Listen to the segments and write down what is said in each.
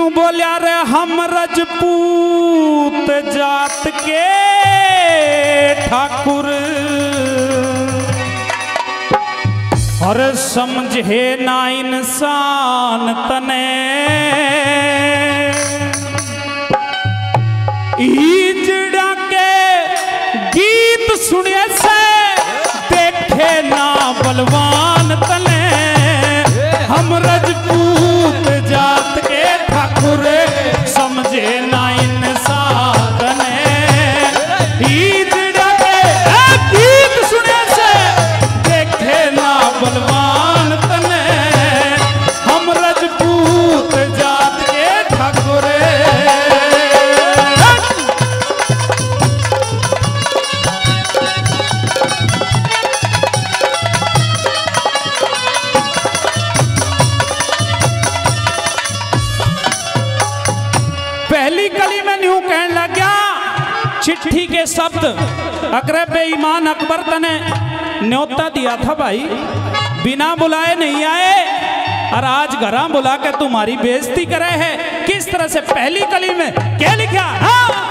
यूं बोलिया रे हम रजपूत जात के ठाकुर और समझे ना इंसान तने ईजड़ा के गीत सुनिए से देखे ना बलवान तने हम रजपूत जात के ठाकुर समझे ना इंसान तने ईजड़ा के गीत सुनिए से देखे ना बलवान तने हम रजपूत जात के ठाकुर। पहली कली में न्यू कहने लग गया चिट्ठी के शब्द अकरे बेईमान अकबर तने न्योता दिया था भाई, बिना बुलाए नहीं आए और आज घरा बुला के तुम्हारी बेइज्जती करे है। किस तरह से पहली कली में क्या लिखा? हाँ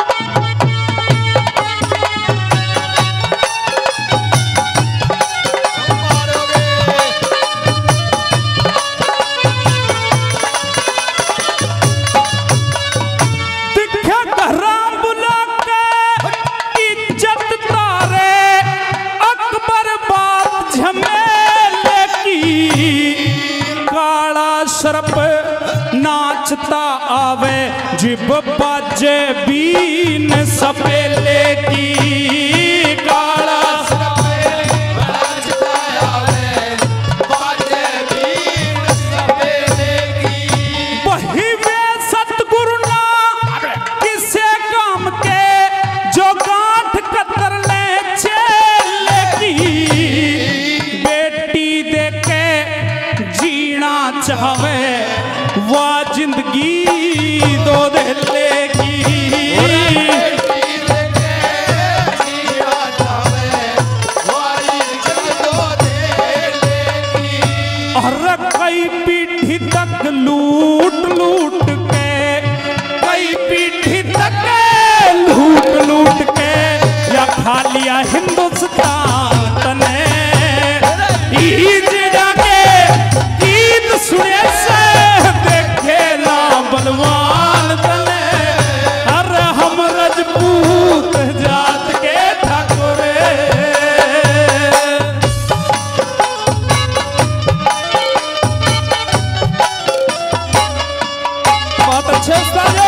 सरप नाचता आवे जिब बाजे बीन सपेले की काला सरप नाचता आवे बाजे बीन सपेले की वही वे सतगुरु ना किसे काम के जो गांठ कतर ले चेले की बेटी देके जीना चाहे वाह जिंदगी दो देगी और कई पीढ़ी तक लूट लूट के कई पीढ़ी तक लूट लूट के या खा लिया हिंदुस्तान ने ईजड़ा के गीत सुने से देखे ना बलवान तने अरे हम रजपूत जात के ठाकुर। बहुत अच्छे उस्ताद।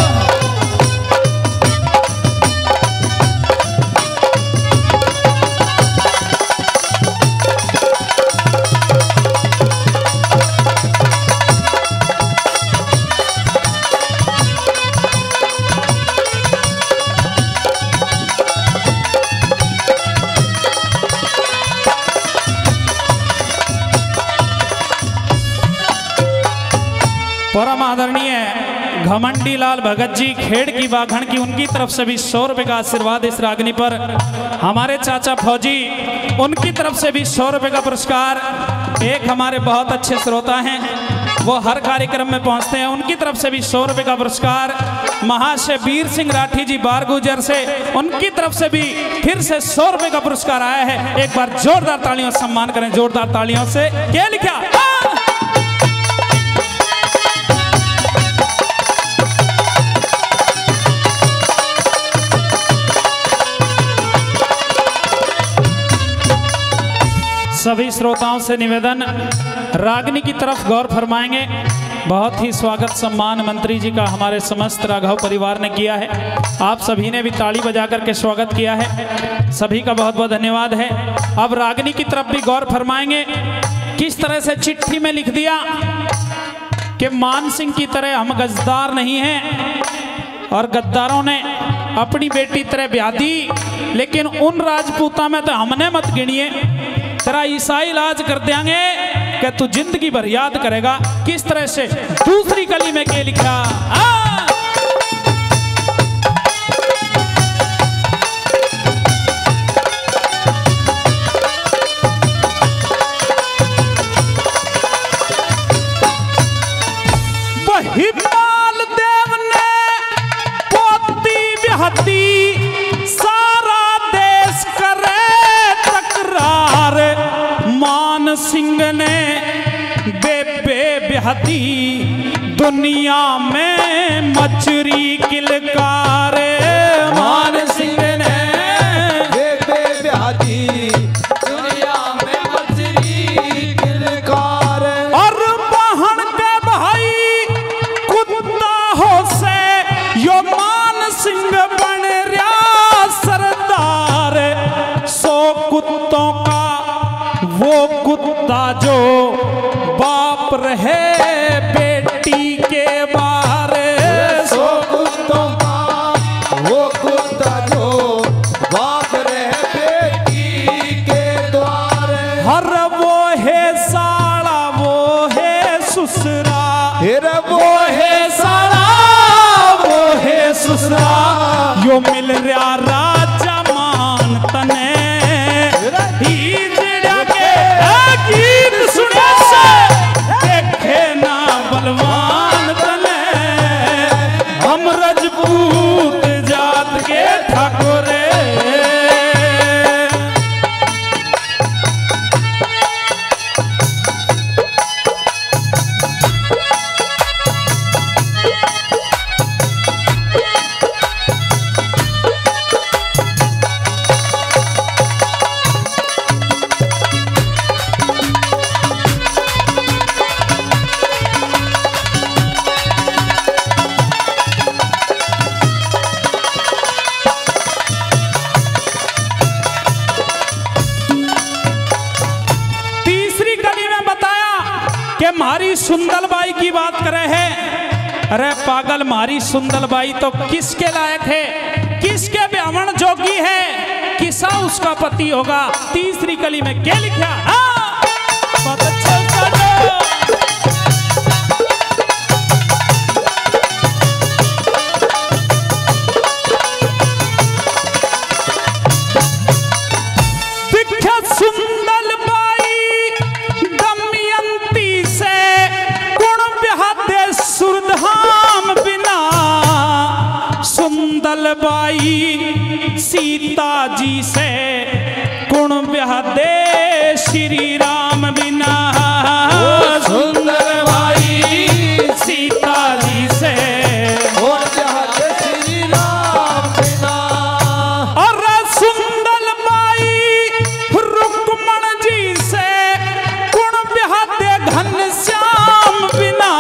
परम आदरणीय घमंडी लाल भगत जी खेड़ की बाघन की उनकी तरफ से भी 100 रुपए का आशीर्वाद इस रागनी पर। हमारे चाचा फौजी उनकी तरफ से भी 100 रुपए का पुरस्कार। एक हमारे बहुत अच्छे श्रोता हैं वो हर कार्यक्रम में पहुंचते हैं, उनकी तरफ से भी 100 रुपए का पुरस्कार। महाशय वीर सिंह राठी जी बारगुजर से उनकी तरफ से भी फिर से 100 रुपए का पुरस्कार आया है। एक बार जोरदार तालियों से सम्मान करें, जोरदार तालियों से। क्या लिखा? सभी श्रोताओं से निवेदन रागनी की तरफ गौर फरमाएंगे। बहुत ही स्वागत सम्मान मंत्री जी का हमारे समस्त राघव परिवार ने किया है। आप सभी ने भी ताली बजा करके स्वागत किया है, सभी का बहुत बहुत धन्यवाद है। अब रागनी की तरफ भी गौर फरमाएंगे। किस तरह से चिट्ठी में लिख दिया कि मान सिंह की तरह हम गद्दार नहीं हैं और गद्दारों ने अपनी बेटी तरह ब्याह दी, लेकिन उन राजपूता में तो हमने मत गिनिए, तेरा ईसाई इलाज कर देंगे कि तू जिंदगी भर याद करेगा। किस तरह से दूसरी कली में क्या लिखा? वही मालदेव ने पोती बिहती सारा देश करे तकरार। मान सिंह ने बेबे बिहती दुनिया में मछरी किलकार। मान सिंह ने बेबे बिहती दुनिया में मछरी किलकार। और बहन के भाई कुत्ता हो से यो मान सिंह बन रहा सरदार। 100 कुत्तों का वो कुत्ता जो बाप रहे बेटी के बारे। 100 कुत्तों का वो कुत्ता जो बाप रहे बेटी के द्वार। हर वो है साला वो है ससुरा। वो है साला वो है ससुरा यो मिल रहा राजा मान तने। गीत सुने से देखे ना बलवान तने। हम रजपूत जात के ठाकुरे। मारी सुंदलबाई की बात करे है। अरे पागल, मारी सुंदलबाई तो किसके लायक है, किसके ब्राह्मण जोगी है, किसा उसका पति होगा। तीसरी कली में क्या लिखा? बहुत अच्छा सुंदलबाई सीता जी से कुण ब्याह दे श्री राम बिना। सुंदलबाई सीता जी से कुण ब्याह दे श्री राम बिना। और सुंदलबाई रुक्मण जी से कुण ब्याह दे घनश्याम बिना।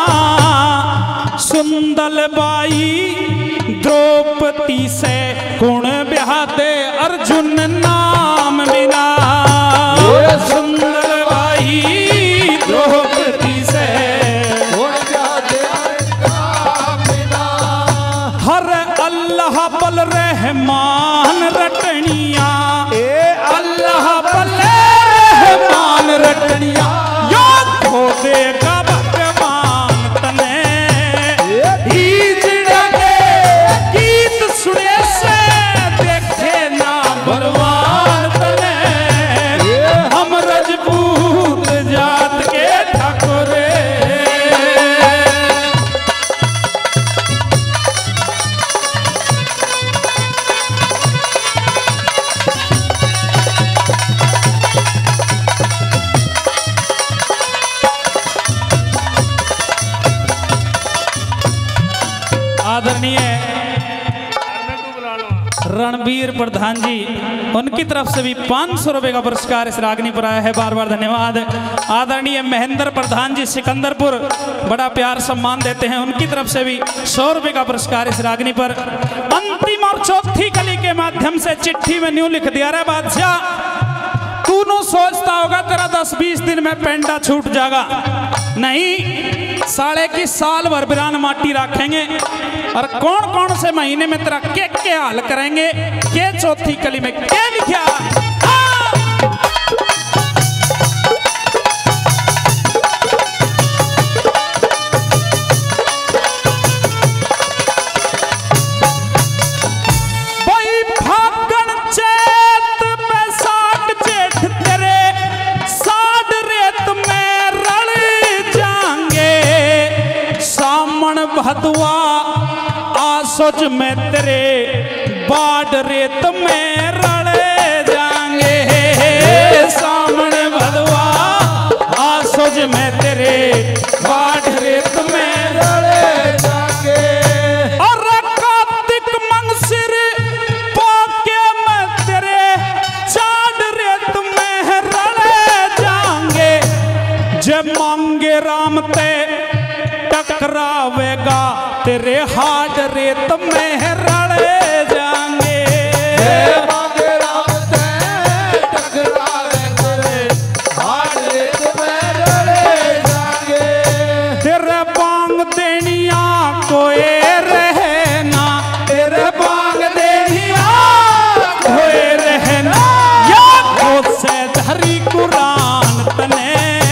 सुंदलबाई द्रौपदी से कुण ब्याह दे अर्जुन नाम बिना। सुंदरबाई द्रौपदी से कुण ब्याह दे नाम बिना। हर अल्लाह बल रहमान रटनिया। अल्लाह बल रहमान रटनिया यो खो देगा भगवान तने। सुने से देखे ना बलवान तने। हम रजपूत जात के ठाकुरे। आदरणीय रणबीर प्रधान जी, उनकी तरफ से भी 500 रुपए का पुरस्कार इस रागनी पर आया है। बार बार धन्यवाद। आदरणीय महेंद्र प्रधान जी सिकंदरपुर बड़ा प्यार सम्मान देते हैं, उनकी तरफ से भी 100 रुपए का पुरस्कार इस रागनी पर। अंतिम और चौथी कली के माध्यम से चिट्ठी में न्यू लिख दिया रे बादशाह, तू नु सोचता होगा तेरा 10-20 दिन में पेंडा छूट जाएगा। नहीं, साले की साल भर बिरान माटी रखेंगे और कौन कौन से महीने में तेरा के हाल करेंगे। के चौथी कली में क्या लिखा? भदवा आसोज में तेरे बाढ़ रेत में रले जाएंगे। सामने भदवा आसोज में तेरे बाढ़ रेत में रले जाएंगे। और कार्तिक मंगसिर पाके में तेरे चांद रेत में रले जाएंगे। जब मांगे राम ते टकरावेगा तेरे हाथ रेत में रले जाएंगे। मांगे राम ते टकरावेगा तेरे हाथ रेत में रले जाएंगे। तेरे बांग देनिया कोई रहना, तेरे बांग देनिया कोई रहना। या को से धरी कुरान तने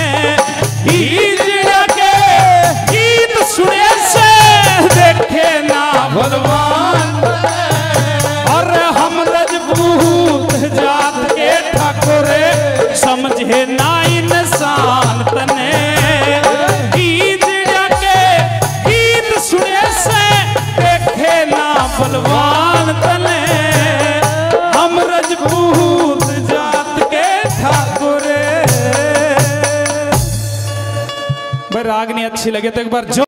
सुने से देखे ना भगवान। और हम रजपूत जात के ठाकुरे समझे ना इंसान तने। गीत सुने से देखे ना बलवान तने। हम रजपूत जात के ठाकुरे। भाई रागनी अच्छी लगे तो एक बार जो